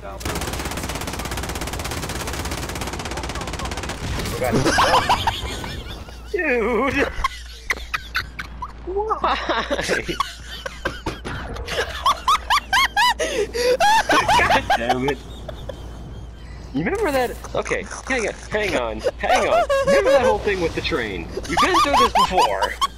Dude! Why? God damn it. You remember that? Okay, hang on. Remember that whole thing with the train? We've been through this before.